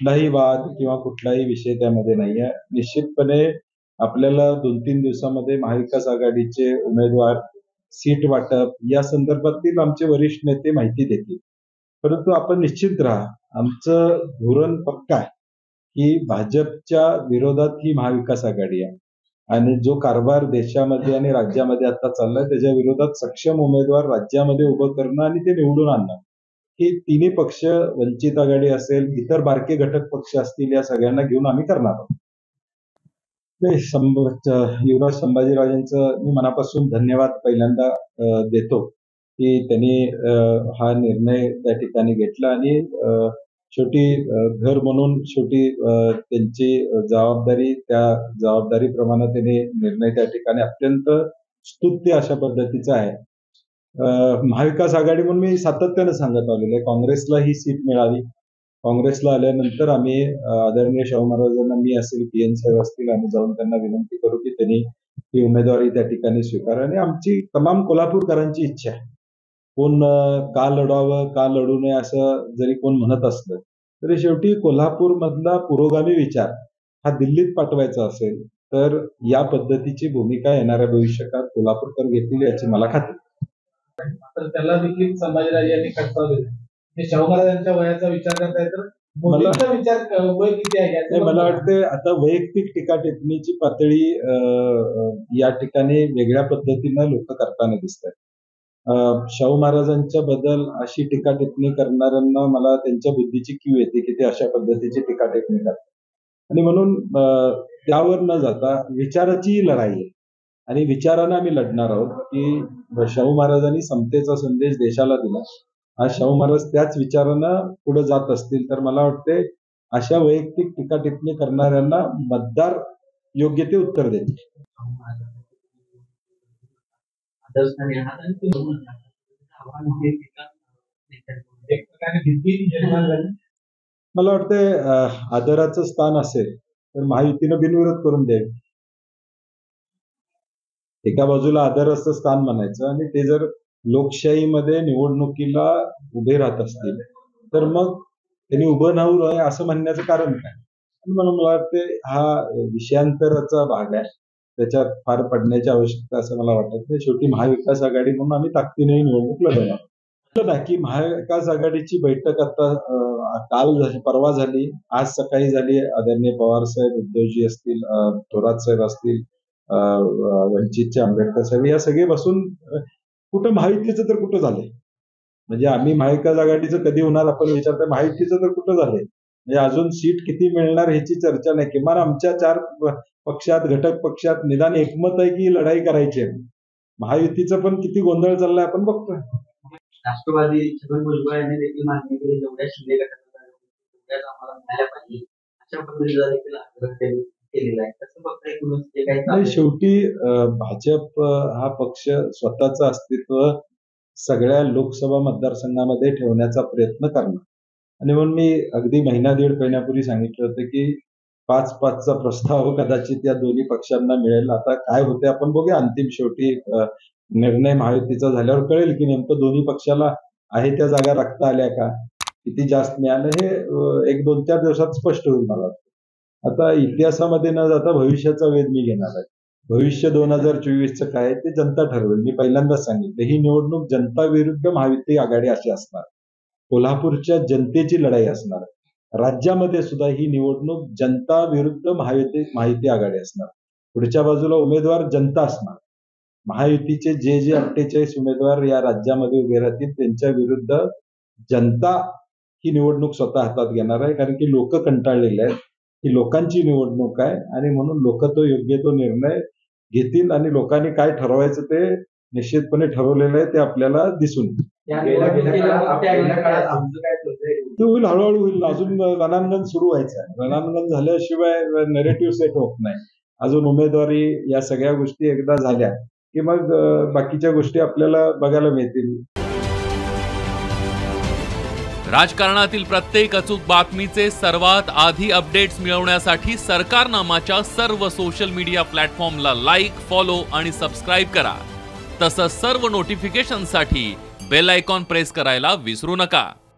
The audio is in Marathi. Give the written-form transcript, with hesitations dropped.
कुठलाही वाद किंवा कुठलाही विषय त्यामध्ये नाहीये. निश्चितपणे आपल्याला 2-3 दिवसामध्ये महाविकास आघाडीचे उमेदवार, सीट वाटप या संदर्भातील आमचे वरिष्ठ नेते माहिती देतील. परंतु आपण निश्चिंत राहा. आमचं धोरण पक्का आहे, की भाजपच्या विरोधात ही महाविकास आघाडी आहे आणि जो कारभार देशामध्ये आणि राज्यामध्ये आता चाललाय त्याच्या विरोधात सक्षम उमेदवार राज्यामध्ये उभं करणं आणि ते निवडून आणणं. ही तिन्ही पक्ष, वंचित आघाडी असेल, इतर बारके घटक पक्ष असतील, या सगळ्यांना घेऊन आम्ही करणार आहोत. युवराज संभाजीराजेंचं मी मनापासून धन्यवाद पहिल्यांदा देतो, की त्यांनी हा निर्णय त्या ठिकाणी घेतला आणि शेवटी घर म्हणून शेवटी त्यांची जबाबदारी, त्या जबाबदारीप्रमाणे त्यांनी निर्णय त्या ठिकाणी अत्यंत स्तुत्य अशा पद्धतीचा आहे. महाविकास आघाडी म्हणून मी सातत्यानं सांगत आलेलो आहे, काँग्रेसला ही सीट मिळावी. काँग्रेसला आल्यानंतर आम्ही आदरणीय शाहू महाराजांना, मी असेल, PN साहेब असतील, आम्ही जाऊन त्यांना विनंती करू की त्यांनी ही उमेदवारी त्या ठिकाणी स्वीकारा. आणि आमची तमाम कोल्हापूरकरांची इच्छा आहे. कोण का लढावं, का लढू नये असं जरी कोण म्हणत असलं तरी शेवटी कोल्हापूर मधला पुरोगामी विचार हा दिल्लीत पाठवायचा असेल तर या पद्धतीची भूमिका येणाऱ्या भविष्यकाळात कोल्हापूरकर घेतील याची मला खात्री. तर त्याला देखील संभाजीराजे यांनी खटकाव दिला. ते शाहू महाराजांच्या वयाचा विचार करताय तर मोदींचा विचार वय किती आहे? मला वाटतं आता वैयक्तिक टीका टिप्पणीची पातळी या ठिकाणी वेगळ्या पद्धतीनं लोक करताना दिसत आहेत. शाहू महाराजांच्या बद्दल अशी टीका टिप्पणी करणाऱ्यांना मला त्यांच्या बुद्धीची कीव येते की ते अशा पद्धतीची टीका टिप्पणी करतात. आणि म्हणून त्यावर न जाता विचाराची लढाई आहे आणि विचारानं आम्ही लढणार आहोत. की शाहू महाराजांनी समतेचा संदेश देशाला दिला. आज शाहू महाराज त्याच विचारानं पुढे जात असतील तर मला वाटते अशा वैयक्तिक टीका टिप्पणी करणाऱ्यांना मतदार योग्य ते उत्तर देतील. मला वाटते आदराचं स्थान असेल तर महायुतीनं बिनविरोध करून द्यावे. एका बाजूला आदराचं स्थान म्हणायचं आणि ते जर लोकशाहीमध्ये निवडणुकीला उभे राहत असतील तर मग त्यांनी उभं राहू नये असं म्हणण्याचं कारण काय? म्हणून मला वाटते हा विषयांतराचा भाग आहे, त्याच्यात फार पडण्याची आवश्यकता असं मला वाटत नाही. शेवटी महाविकास आघाडी म्हणून आम्ही ताकदीने निवडणूक लढवणार. की महाविकास आघाडीची बैठक आता काल झाली, परवा झाली, आज सकाळी झाली. आदरणीय पवार साहेब, उद्धवजी असतील, थोरात साहेब असतील, वंचितचे आंबेडकर साहेब, या सगळे बसून कुठं महायुतीचं तर कुठं झालंय. म्हणजे आम्ही महाविकास आघाडीचं कधी होणार आपण विचारतोय, महायुतीचं तर कुठं झालंय. म्हणजे अजून सीट किती मिळणार ह्याची चर्चा नाही. किमान आमच्या 4 पक्षात, घटक पक्षात निदान एकमत आहे की लढाई करायची आहे. महायुतीचं पण किती गोंधळ चाललाय आपण बघतोय. राष्ट्रवादी छगन भुजबळ यांनी देखील मागणी केली, जेवढ्या शिंदे गटाला तेवढ्याच आम्हाला मिळाल्या पाहिजे अशा पद्धतीचा देखील आग्रह केलेला आहे. तसं बघता शेवटी भाजप हा पक्ष स्वतःचं अस्तित्व सगळ्या लोकसभा मतदारसंघामध्ये ठेवण्याचा प्रयत्न करणार. आणि म्हणून मी अगदी महिना दीड महिन्यापूर्वी सांगितलं होतं की 5-5चा प्रस्ताव कदाचित या दोन्ही पक्षांना मिळेल. आता काय होते आपण बघूया. अंतिम शेवटी निर्णय महायुतीचा झाल्यावर कळेल की नेमकं दोन्ही पक्षाला आहे त्या जागा राखता आल्या का, किती जास्त मिळालं, हे 1-2-4 दिवसात स्पष्ट होईल. मला आता इतिहासामध्ये न जाता भविष्याचा वेध मी घेणार आहे. भविष्य 2024चं काय ते जनता ठरवेल. मी पहिल्यांदाच सांगितलं, ही निवडणूक जनता विरुद्ध महायुती आघाडी अशी असणार. कोल्हापूरच्या जनतेची लढाई असणार. राज्यामध्ये सुद्धा ही निवडणूक जनता विरुद्ध महायुती आघाडी असणार. पुढच्या बाजूला उमेदवार जनता असणार. महायुतीचे जे 48 उमेदवार या राज्यामध्ये उभे राहतील त्यांच्या विरुद्ध जनता ही निवडणूक स्वतः हातात घेणार आहे. कारण की लोक कंटाळलेले आहेत. ही लोकांची निवडणूक आहे आणि म्हणून लोक तो योग्य तो निर्णय घेतील आणि लोकांनी काय ठरवायचं ते निश्चितपणे ठरवलेलं आहे, ते आपल्याला दिसून होईल. हळूहळू होईल. अजून रणांगण सुरू व्हायचं आहे. रणांगण झाल्याशिवाय नेरेटिव्ह सेट होत नाही. अजून उमेदवारी या सगळ्या गोष्टी एकदा झाल्या की मग बाकीच्या गोष्टी आपल्याला बघायला मिळतील. राजकारणातील प्रत्येक अचूक बातमीचे सर्वात आधी अपडेट्स मिळवण्यासाठी सरकारनामाच्या सर्व सोशल मीडिया प्लॅटफॉर्मला लाईक, फॉलो आणि सबस्क्राईब करा. तसंच सर्व नोटिफिकेशनसाठी बेल आयकॉन प्रेस करायला विसरू नका.